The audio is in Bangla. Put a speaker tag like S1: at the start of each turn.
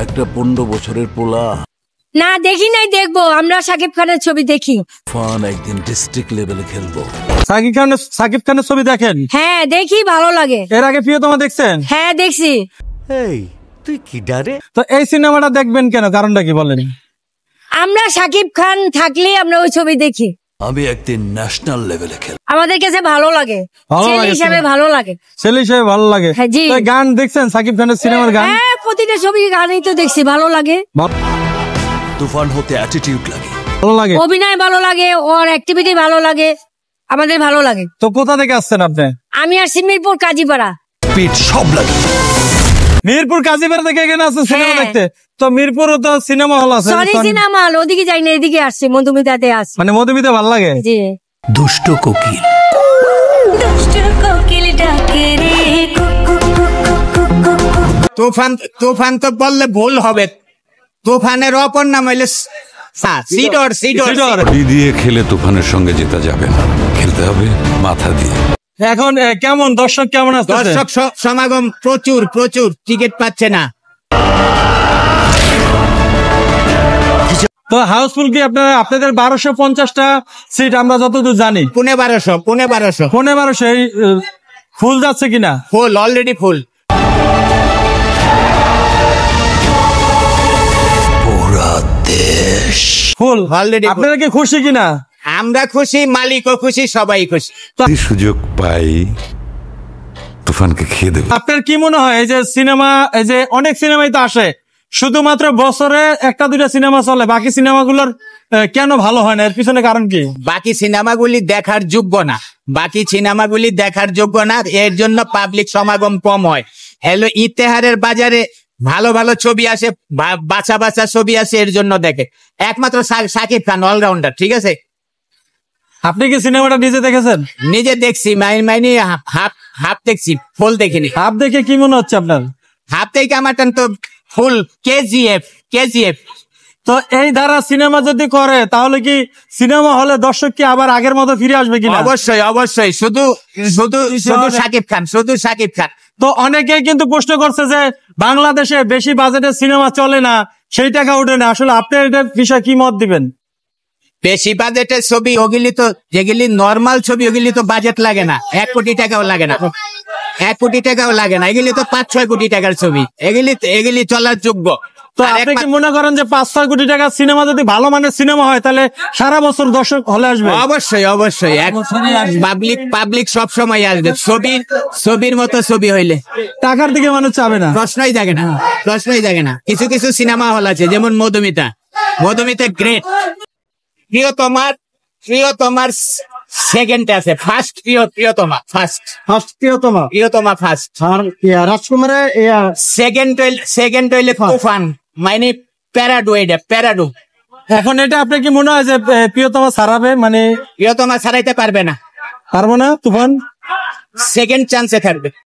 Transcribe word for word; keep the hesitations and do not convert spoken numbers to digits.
S1: একটা পনেরো বছরের পোলা।
S2: না দেখি নাই, দেখবো। আমরা শাকিব খানের ছবি দেখি।
S1: ফান একদিন ডিস্ট্রিক্ট লেভেলে খেলবো।
S3: সাকিব খানের সাকিব খানের ছবি দেখেন?
S2: হ্যাঁ দেখি, ভালো লাগে।
S3: এর আগে প্রিয়তমা দেখছেন?
S2: হ্যাঁ দেখছি।
S4: এই তুই কি ডারে?
S3: তো এই সিনেমাটা দেখবেন কেন, কারণটা কি বলেন?
S2: আমরা শাকিব খান থাকলে আমরা ওই ছবি দেখি।
S1: আমি একদিন ন্যাশনাল লেভেলে খেলবো।
S2: আমাদের কাছে ভালো লাগে,
S3: ভালো
S2: ছেলে
S3: লাগে,
S2: হিসাবে ভালো লাগে।
S3: ছেলে হিসেবে ভালো লাগে।
S2: হ্যাঁ, জি।
S3: তো গান দেখছেন সাকিব খানের সিনেমার গান?
S2: হ্যাঁ, প্রতিটা ছবি গানই তো দেখছি, ভালো লাগে।
S1: তুফান হতে অ্যাটিটিউড লাগে,
S3: ভালো লাগে।
S2: অভিনয় ভালো লাগে, ওর অ্যাক্টিভিটি ভালো লাগে, আমাদের ভালো লাগে।
S3: তো কোথা থেকে আসছেন আপনি?
S2: আমি আসছি মিরপুর কাজীপাড়া।
S1: স্পিড সব লাগে।
S3: মিরপুর কাজীপাড়া থেকে এখানে আসছেন সিনেমা
S2: হ্যাঁ।
S3: দেখতে? তো মিরপুরও তো সিনেমা হল আছে।
S2: সরি সিনেমা হল, ওদিকে যাই না, এদিকে আসছি, মধুমিতাতে আসছি।
S3: মানে মধুমিতা ভালো লাগে?
S2: জি।
S1: দুষ্ট কোকিল।
S2: দুষ্ট কোকিল ডাকে রে,
S5: তুফান তুফান তো বললে ভুল হবে। তুফানের অপর নাম হইলে সিডর সিডর
S1: বডি দিয়ে খেলে তুফানের সঙ্গে জেতা যাবে না, খেলতে হবে মাথা দিয়ে।
S3: এখন এ, কেমন দর্শক কেমন আছে?
S5: দর্শক স- সমাগম প্রচুর প্রচুর, টিকিট পাচ্ছে না।
S3: তো হাউসফুল কি আপনারা? আপনাদের বারোশো পঞ্চাশটা সিট আমরা যতদূর জানি,
S5: পুনে বারোশো পুনে বারোশো
S3: পনেরো বারোশো ফুল যাচ্ছে কিনা?
S5: Full, already full.
S1: পুরা দেশ
S3: ফুল
S5: Already full.
S3: আপনারা কি খুশি কিনা?
S5: আমরা খুশি, মালিকও খুশি, সবাই খুশি।
S1: যদি সুযোগ পাই তুফানকে খেয়ে দেবো।
S3: আপনার কি মনে হয় এই যে সিনেমা, এই যে অনেক সিনেমাই তো আসে, শুধুমাত্র বছরে একটা দুইটা সিনেমা চলে, বাকি সিনেমাগুলোর আহ, কেন ভালো হয় না? এর পিছনে কারণ কি?
S5: বাকি সিনেমাগুলি দেখার যোগ্য না, বাকি সিনেমাগুলি দেখার যোগ্য না, এর জন্য পাবলিক সমাগম কম হয়। হ্যালো, ইতেহারের বাজারে ভালো ভালো ছবি আসে, বা- বাছা বাছা ছবি আসে, এর জন্য দেখে। একমাত্র সা- শাকিব খান অলরাউন্ডার, ঠিক আছে।
S3: আপনি কি সিনেমাটা নিজে দেখেছেন?
S5: নিজে দেখছি, মাইন মাইনি হাফ হাফ দেখছি, ফুল দেখিনি।
S3: হাফ দেখে কি মনে হচ্ছে আপনার?
S5: হাফ থেকে আমার টান তো ফুল কেজিএফ কেজিএফ।
S3: তো এই ধারা সিনেমা যদি করে তাহলে কি সিনেমা হলে দর্শক কি আবার আগের মতো ফিরে আসবে কিনা?
S5: অবশ্যই অবশ্যই, শুধু শুধু শুধু শাকিব খান, শুধু শাকিব খান।
S3: তো অনেকেই কিন্তু প্রশ্ন করছে যে বাংলাদেশে বেশি বাজেটের সিনেমা চলে না, সেই টাকা ওঠে না। আসলে আপনি এটার বিষয়ে কি মত দিবেন?
S5: বেশি বাজেটের ছবি ওগুলি তো, যেগুলি নর্মাল ছবি ওগুলি তো বাজেট লাগে না, এক কোটি টাকাও লাগে না, এক কোটি টাকাও লাগে না। এগুলি তো পাঁচ ছয় কোটি টাকার ছবি, এগুলি এগুলি চলার যোগ্য।
S3: তো
S5: আর
S3: আপনি কি
S5: একমাত্র-
S3: মনে করেন যে পাঁচ ছয় কোটি টাকার সিনেমা যদি ভালো মানের সিনেমা হয় তাহলে সারা বছর দর্শক হলে আসবে?
S5: অবশ্যই অবশ্যই, পাবলিক পাবলিক সব সময় আসবে। ছবির ছবির মতো ছবি হইলে
S3: টাকার দিকে মানুষ চাবে না।
S5: প্রশ্নই থাকে না, প্রশ্নই থাকে না। কিছু কিছু সিনেমা হল আছে, যেমন মধুমিতা। মধুমিতা গ্রেট। প্রিয়তমার প্রিয়তমার সেকেন্ড আছে, first Priyo Priyotoma first
S3: first প্রিয়তমা,
S5: প্রিয়তমা ফার্স্ট।
S3: আর রাজকুমারের
S5: সেকেন্ড হইলে সেকেন্ড হইলে তুফান, মানে প্যারাডু, এটা প্যারাডু।
S3: এখন এটা আপনার কি মনে হয় যে এ, প্রিয়তমা ছাড়াবে? মানে
S5: প্রিয়তমা ছাড়াইতে পারবে না,
S3: পারবো না তুফান?
S5: সেকেন্ড চান্সে থাকবে।